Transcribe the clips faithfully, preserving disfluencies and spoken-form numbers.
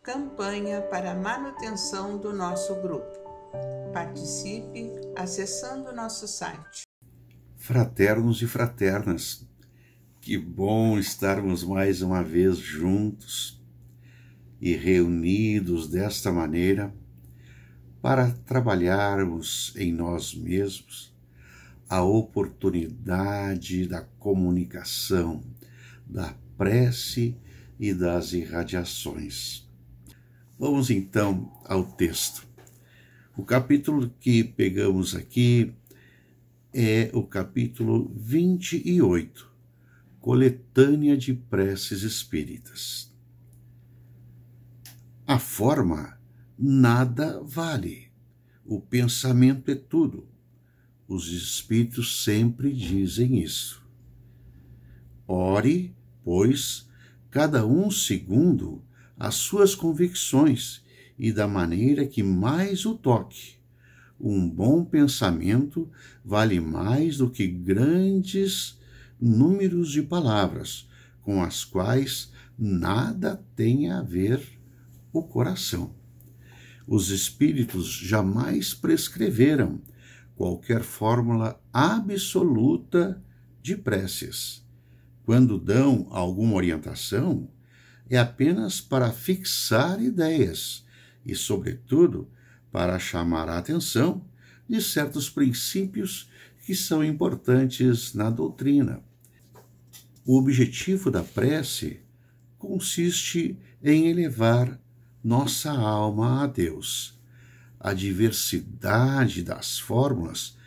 campanha para a manutenção do nosso grupo. Participe acessando nosso site. Fraternos e fraternas, que bom estarmos mais uma vez juntos e reunidos desta maneira para trabalharmos em nós mesmos a oportunidade da comunicação, da prece e das irradiações. Vamos então ao texto. O capítulo que pegamos aqui é o capítulo vinte e oito, Coletânea de Preces Espíritas. A forma nada vale, o pensamento é tudo. Os espíritos sempre dizem isso. Ore, pois, cada um segundo as suas convicções e da maneira que mais o toque. Um bom pensamento vale mais do que grandes números de palavras, com as quais nada tem a ver o coração. Os espíritos jamais prescreveram qualquer fórmula absoluta de preces. Quando dão alguma orientação, é apenas para fixar ideias e, sobretudo, para chamar a atenção de certos princípios que são importantes na doutrina. O objetivo da prece consiste em elevar nossa alma a Deus. A diversidade das fórmulas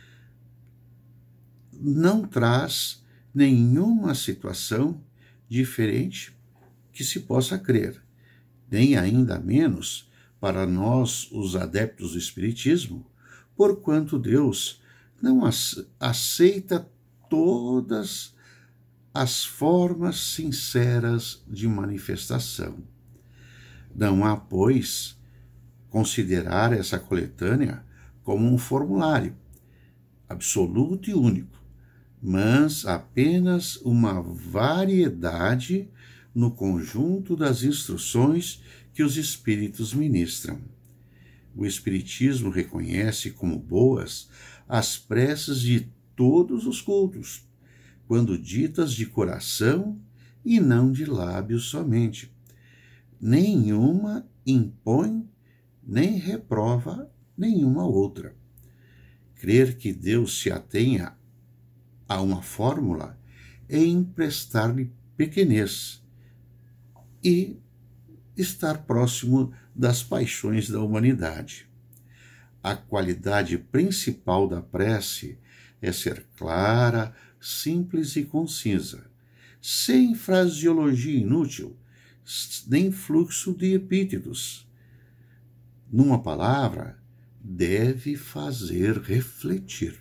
não traz nenhuma situação diferente que se possa crer, nem ainda menos para nós, os adeptos do Espiritismo, porquanto Deus não aceita todas as formas sinceras de manifestação. Não há, pois, considerar essa coletânea como um formulário absoluto e único, mas apenas uma variedade no conjunto das instruções que os espíritos ministram. O Espiritismo reconhece como boas as preces de todos os cultos, quando ditas de coração e não de lábios somente. Nenhuma impõe nem reprova nenhuma outra. Crer que Deus se atenha a uma fórmula é emprestar-lhe pequenez e estar próximo das paixões da humanidade. A qualidade principal da prece é ser clara, simples e concisa, sem fraseologia inútil, nem fluxo de epítetos. Numa palavra, deve fazer refletir.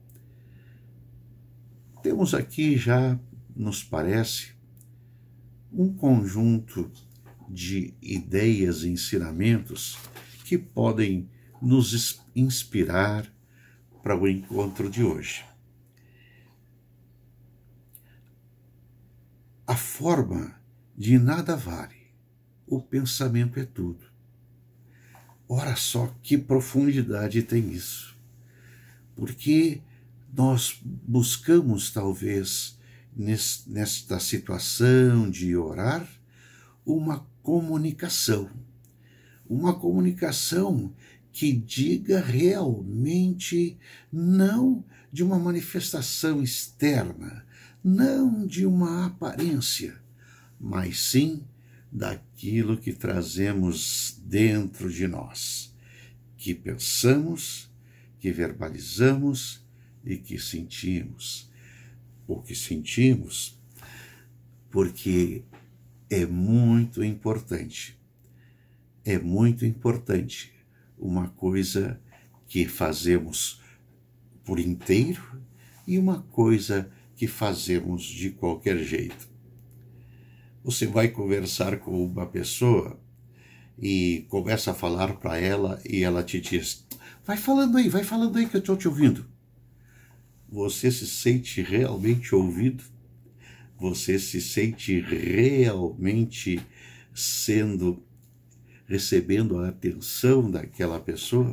Temos aqui já, nos parece, um conjunto de ideias e ensinamentos que podem nos inspirar para o encontro de hoje. A forma de nada vale, o pensamento é tudo. Ora só que profundidade tem isso, porque nós buscamos talvez nesta situação de orar uma comunicação, uma comunicação que diga realmente não de uma manifestação externa, não de uma aparência, mas sim daquilo que trazemos dentro de nós, que pensamos, que verbalizamos e que sentimos. O que sentimos, porque é muito importante, é muito importante uma coisa que fazemos por inteiro e uma coisa que fazemos de qualquer jeito. Você vai conversar com uma pessoa e começa a falar para ela e ela te diz: vai falando aí, vai falando aí que eu estou te ouvindo. Você se sente realmente ouvido? Você se sente realmente sendo recebendo a atenção daquela pessoa,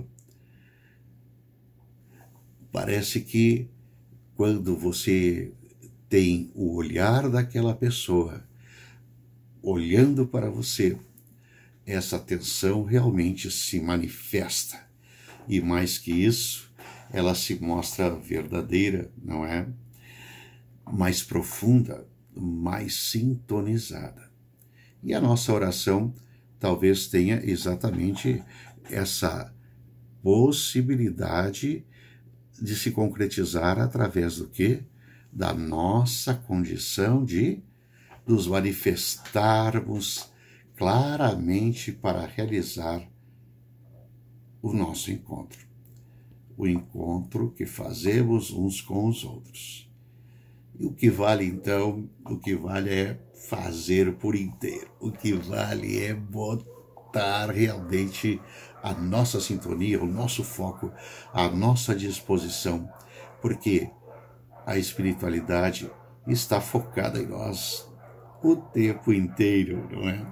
parece que quando você tem o olhar daquela pessoa olhando para você, essa atenção realmente se manifesta. E mais que isso, ela se mostra verdadeira, não é? Mais profunda, mais sintonizada. E a nossa oração talvez tenha exatamente essa possibilidade de se concretizar através do quê? Da nossa condição de nos manifestarmos claramente para realizar o nosso encontro. O encontro que fazemos uns com os outros. E o que vale, então, o que vale é fazer por inteiro. O que vale é botar realmente a nossa sintonia, o nosso foco, a nossa disposição, porque a espiritualidade está focada em nós o tempo inteiro, não é?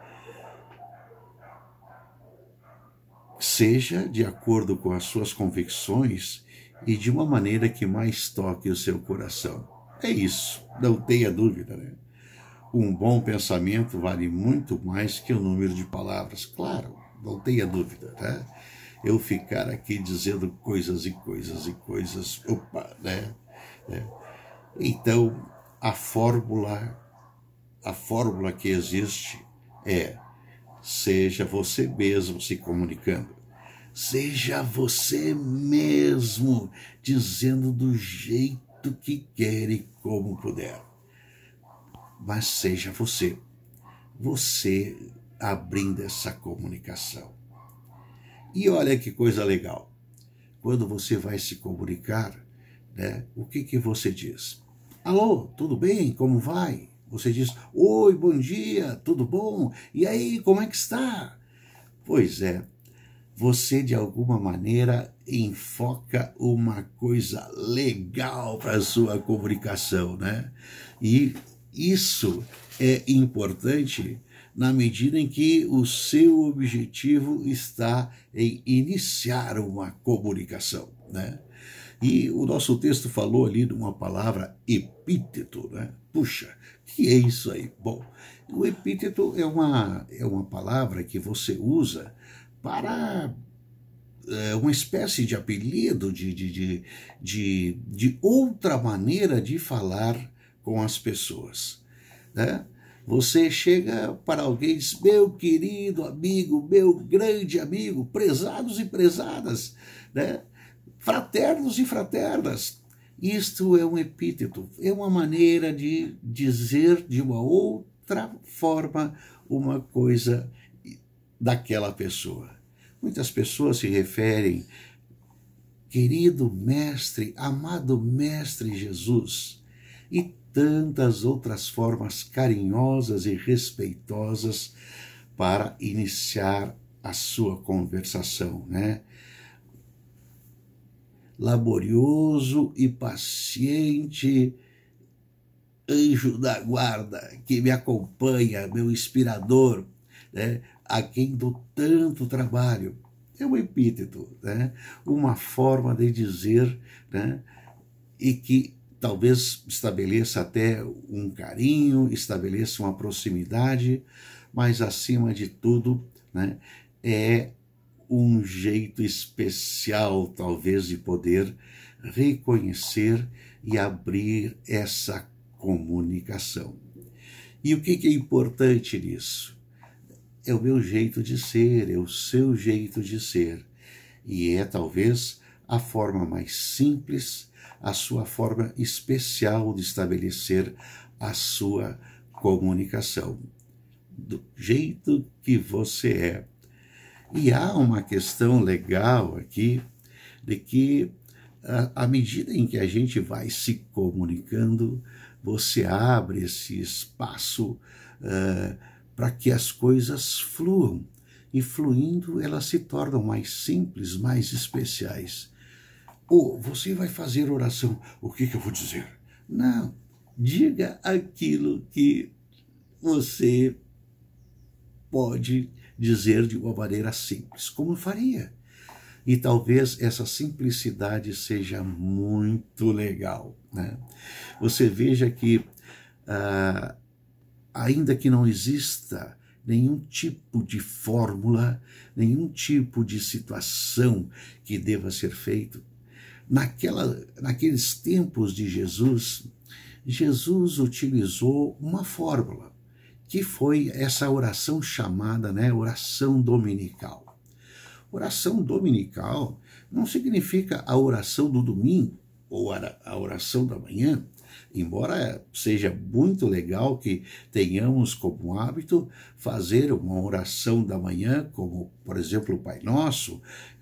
Seja de acordo com as suas convicções e de uma maneira que mais toque o seu coração. É isso, não tenha dúvida, né? Um bom pensamento vale muito mais que o número de palavras, claro, não tenha dúvida, né? Eu ficar aqui dizendo coisas e coisas e coisas, opa, né? É. Então, a fórmula, a fórmula que existe é: seja você mesmo se comunicando, seja você mesmo dizendo do jeito que quer e como puder. Mas seja você, você abrindo essa comunicação. E olha que coisa legal, quando você vai se comunicar, né, o que que você diz? Alô, tudo bem? Como vai? Você diz, oi, bom dia, tudo bom? E aí, como é que está? Pois é, você de alguma maneira enfoca uma coisa legal para a sua comunicação, né? E isso é importante na medida em que o seu objetivo está em iniciar uma comunicação, né? E o nosso texto falou ali de uma palavra epíteto, né? Puxa, que é isso aí? Bom, o epíteto é uma, é uma palavra que você usa para é, uma espécie de apelido, de, de, de, de, de outra maneira de falar com as pessoas, né? Você chega para alguém e diz, meu querido amigo, meu grande amigo, prezados e prezadas, né? Fraternos e fraternas. Isto é um epíteto, é uma maneira de dizer de uma outra forma uma coisa daquela pessoa. Muitas pessoas se referem, querido mestre, amado mestre Jesus, e tantas outras formas carinhosas e respeitosas para iniciar a sua conversação, né? Laborioso e paciente anjo da guarda que me acompanha, meu inspirador, né? A quem dou tanto trabalho. É um epíteto, né? Uma forma de dizer, né? E que talvez estabeleça até um carinho, estabeleça uma proximidade, mas acima de tudo, né? É um jeito especial, talvez, de poder reconhecer e abrir essa comunicação. E o que é importante nisso? É o meu jeito de ser, é o seu jeito de ser. E é, talvez, a forma mais simples, a sua forma especial de estabelecer a sua comunicação. Do jeito que você é. E há uma questão legal aqui, de que à medida em que a gente vai se comunicando, você abre esse espaço uh, para que as coisas fluam. E fluindo, elas se tornam mais simples, mais especiais. Ou você vai fazer oração, o que, que eu vou dizer? Não, diga aquilo que você pode dizer de uma maneira simples, como faria. E talvez essa simplicidade seja muito legal, né? Você veja que, ah, ainda que não exista nenhum tipo de fórmula, nenhum tipo de situação que deva ser feito, naquela, naqueles tempos de Jesus, Jesus utilizou uma fórmula, que foi essa oração chamada, né, oração dominical. Oração dominical não significa a oração do domingo ou a oração da manhã, embora seja muito legal que tenhamos como hábito fazer uma oração da manhã, como, por exemplo, o Pai Nosso,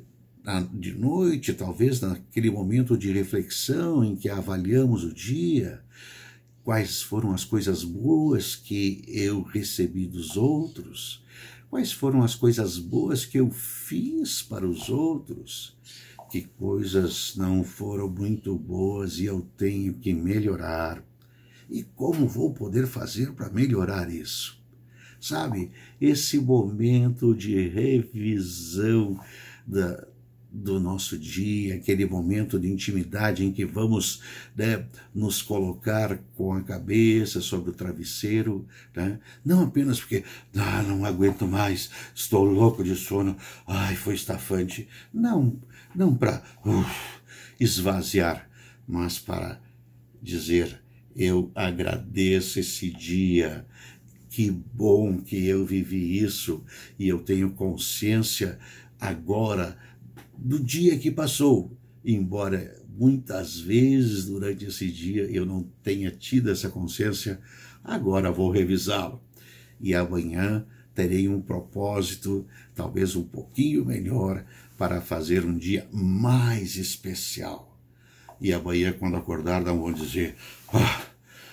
de noite, talvez naquele momento de reflexão em que avaliamos o dia, quais foram as coisas boas que eu recebi dos outros, quais foram as coisas boas que eu fiz para os outros, que coisas não foram muito boas e eu tenho que melhorar, e como vou poder fazer para melhorar isso. Sabe, esse momento de revisão da, do nosso dia, aquele momento de intimidade em que vamos, né, nos colocar com a cabeça sobre o travesseiro, né? Não apenas porque ah, não aguento mais, estou louco de sono, ai, foi estafante. Não, não para uh, esvaziar, mas para dizer, eu agradeço esse dia, que bom que eu vivi isso e eu tenho consciência agora do dia que passou, embora muitas vezes durante esse dia eu não tenha tido essa consciência, agora vou revisá-lo. E amanhã terei um propósito, talvez um pouquinho melhor, para fazer um dia mais especial. E amanhã, quando acordar, não vou dizer, ah,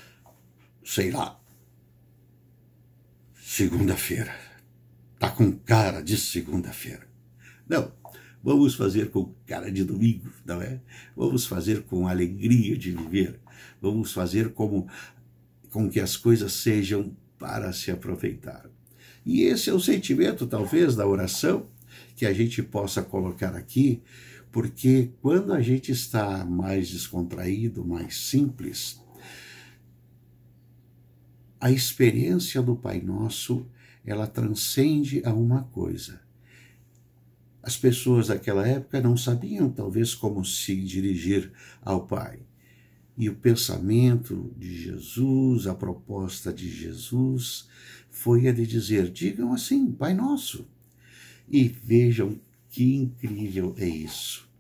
sei lá, segunda-feira, tá com cara de segunda-feira. Não. Vamos fazer com cara de domingo, não é? Vamos fazer com alegria de viver. Vamos fazer como, com que as coisas sejam para se aproveitar. E esse é o sentimento, talvez, da oração que a gente possa colocar aqui, porque quando a gente está mais descontraído, mais simples, a experiência do Pai Nosso, ela transcende a uma coisa. As pessoas daquela época não sabiam, talvez, como se dirigir ao Pai. E o pensamento de Jesus, a proposta de Jesus, foi a de dizer, digam assim, Pai Nosso. E vejam que incrível é isso.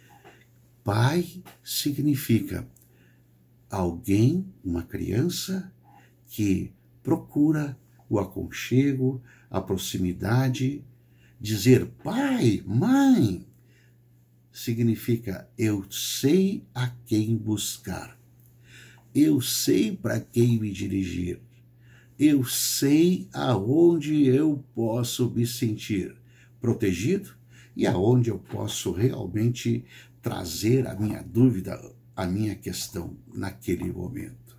Pai significa alguém, uma criança, que procura o aconchego, a proximidade. Dizer pai, mãe, significa eu sei a quem buscar, eu sei para quem me dirigir, eu sei aonde eu posso me sentir protegido e aonde eu posso realmente trazer a minha dúvida, a minha questão naquele momento.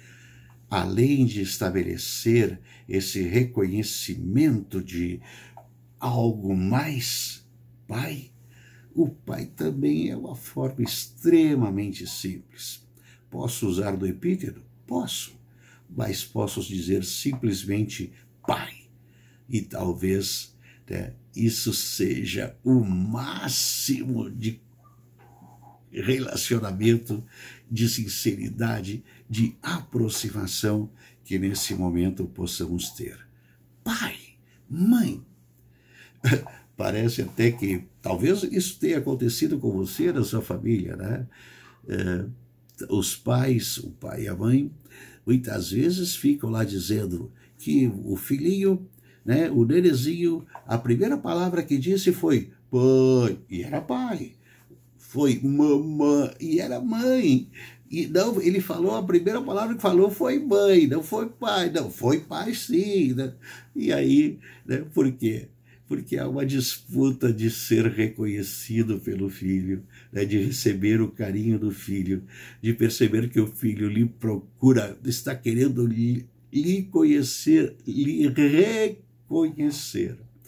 Além de estabelecer esse reconhecimento de algo mais Pai, o Pai também é uma forma extremamente simples. Posso usar do epíteto? Posso, mas posso dizer simplesmente Pai. E talvez, né, isso seja o máximo de relacionamento, de sinceridade, de aproximação que nesse momento possamos ter. Pai, mãe. Parece até que talvez isso tenha acontecido com você na sua família, né? É, os pais, o pai e a mãe, muitas vezes ficam lá dizendo que o filhinho, né, o nenezinho, a primeira palavra que disse foi pai, e era pai. Foi mamãe, e era mãe. E não, ele falou, a primeira palavra que falou foi mãe, não foi pai, não, foi pai sim, né? E aí, né, por quê? Porque há uma disputa de ser reconhecido pelo filho, né, de receber o carinho do filho, de perceber que o filho lhe procura, está querendo lhe, lhe conhecer, lhe reconhecer.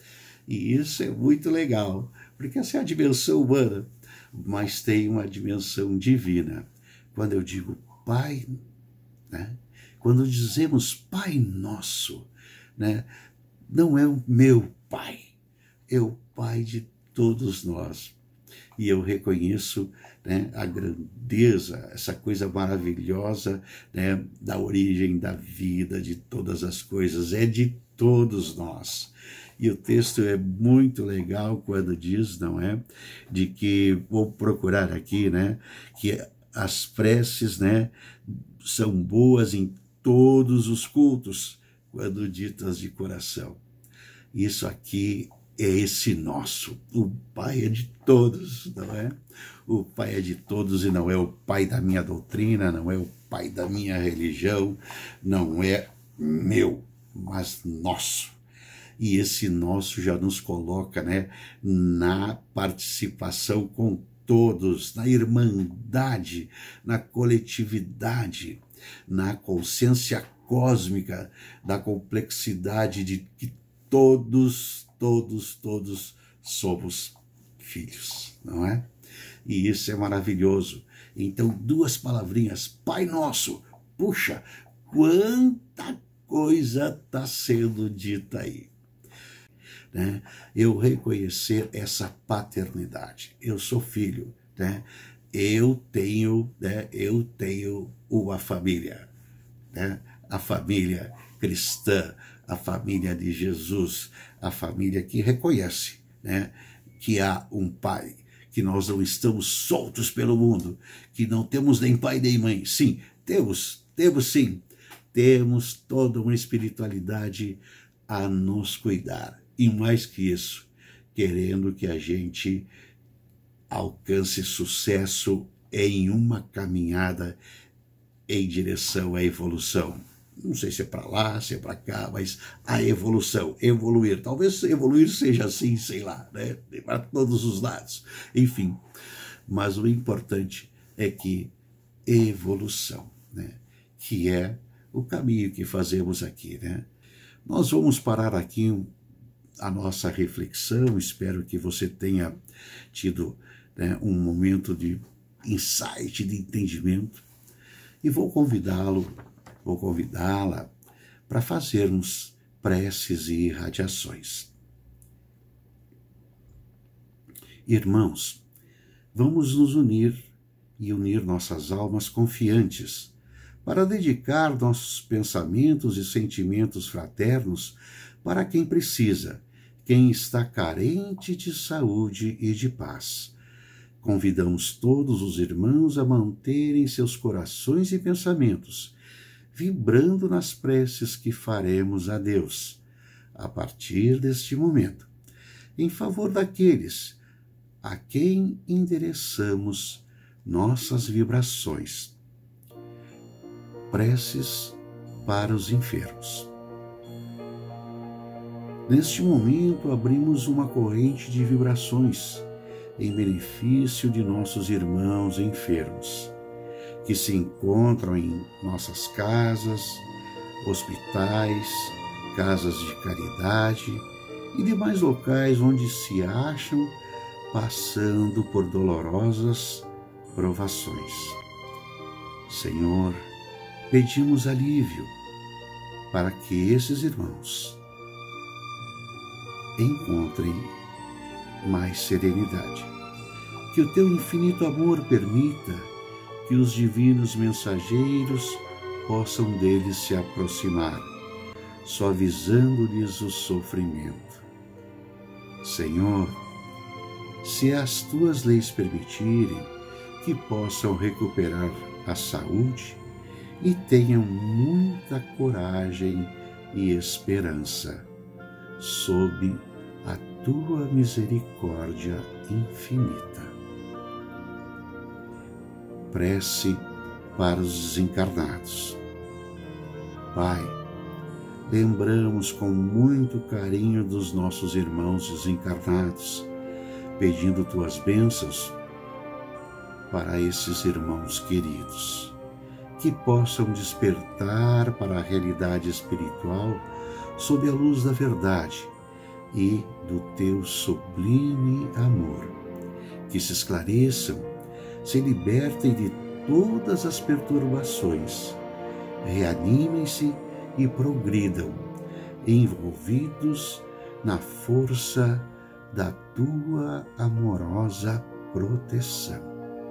E isso é muito legal, porque essa é a dimensão humana, mas tem uma dimensão divina. Quando eu digo Pai, né? Quando dizemos Pai Nosso, né? Não é o meu Pai, é o Pai de todos nós. E eu reconheço, né, a grandeza, essa coisa maravilhosa, né, da origem da vida, de todas as coisas, é de todos nós. E o texto é muito legal quando diz, não é, de que, vou procurar aqui, né, que as preces, né, são boas em todos os cultos, quando ditas de coração. Isso aqui é esse nosso. O Pai é de todos, não é? O Pai é de todos e não é o Pai da minha doutrina, não é o Pai da minha religião, não é meu, mas nosso. E esse nosso já nos coloca, né, na participação com todos, na irmandade, na coletividade, na consciência cósmica, da complexidade de que todos, todos, todos somos filhos, não é? E isso é maravilhoso. Então, duas palavrinhas, Pai Nosso, puxa, quanta coisa está sendo dita aí. Né? Eu reconhecer essa paternidade. Eu sou filho, né? Eu tenho, né? Eu tenho uma família, né? A família cristã, a família de Jesus, a família que reconhece, né, que há um Pai, que nós não estamos soltos pelo mundo, que não temos nem pai nem mãe. Sim, temos, temos sim, temos toda uma espiritualidade a nos cuidar. E mais que isso, querendo que a gente alcance sucesso em uma caminhada em direção à evolução. Não sei se é para lá, se é para cá, mas a evolução, evoluir. Talvez evoluir seja assim, sei lá, né? Para todos os lados. Enfim, mas o importante é que evolução, né? Que é o caminho que fazemos aqui, né? Nós vamos parar aqui a nossa reflexão. Espero que você tenha tido, né, um momento de insight, de entendimento. E vou convidá-lo, vou convidá-la para fazermos preces e irradiações. Irmãos, vamos nos unir e unir nossas almas confiantes para dedicar nossos pensamentos e sentimentos fraternos para quem precisa, quem está carente de saúde e de paz. Convidamos todos os irmãos a manterem seus corações e pensamentos vibrando nas preces que faremos a Deus, a partir deste momento, em favor daqueles a quem endereçamos nossas vibrações. Preces para os enfermos. Neste momento, abrimos uma corrente de vibrações em benefício de nossos irmãos enfermos, que se encontram em nossas casas, hospitais, casas de caridade e demais locais onde se acham passando por dolorosas provações. Senhor, pedimos alívio para que esses irmãos encontrem mais serenidade. Que o teu infinito amor permita que os divinos mensageiros possam deles se aproximar, suavizando-lhes o sofrimento. Senhor, se as tuas leis permitirem, que possam recuperar a saúde e tenham muita coragem e esperança, sob a tua misericórdia infinita. Prece para os desencarnados. Pai, lembramos com muito carinho dos nossos irmãos desencarnados, pedindo tuas bênçãos para esses irmãos queridos, que possam despertar para a realidade espiritual sob a luz da verdade, e do teu sublime amor. Que se esclareçam, se libertem de todas as perturbações, reanimem-se e progridam, envolvidos na força da tua amorosa proteção.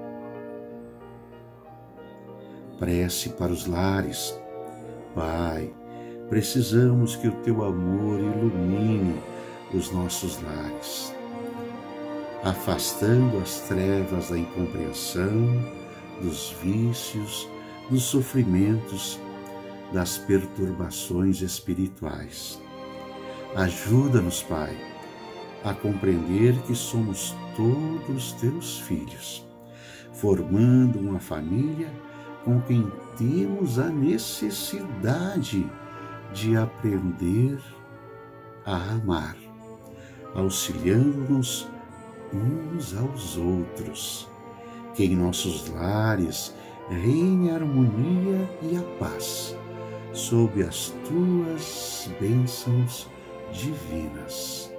Prece para os lares. Pai, precisamos que o teu amor ilumine os nossos lares, afastando as trevas da incompreensão, dos vícios, dos sofrimentos, das perturbações espirituais. Ajuda-nos, Pai, a compreender que somos todos teus filhos, formando uma família com quem temos a necessidade de aprender a amar, auxiliando-nos uns aos outros. Que em nossos lares reine a harmonia e a paz, sob as tuas bênçãos divinas.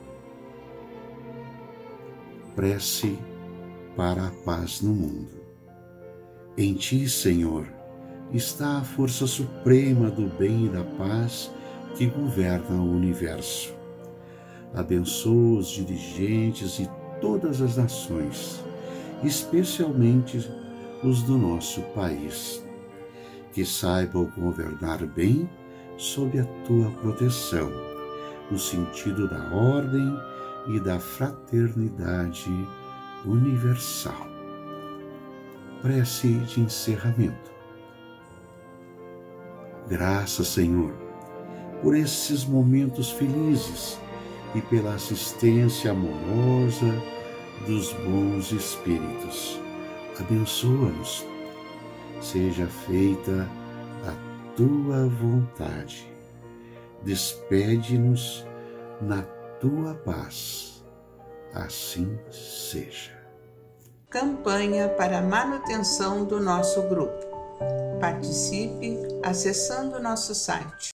Prece para a paz no mundo. Em ti, Senhor, está a força suprema do bem e da paz que governa o universo. Abençoa os dirigentes de todas as nações, especialmente os do nosso país, que saibam governar bem sob a tua proteção, no sentido da ordem e da fraternidade universal. Prece de encerramento. Graças, Senhor, por esses momentos felizes e pela assistência amorosa dos bons espíritos. Abençoa-nos. Seja feita a tua vontade. Despede-nos na tua paz. Assim seja. Campanha para a manutenção do nosso grupo. Participe acessando nosso site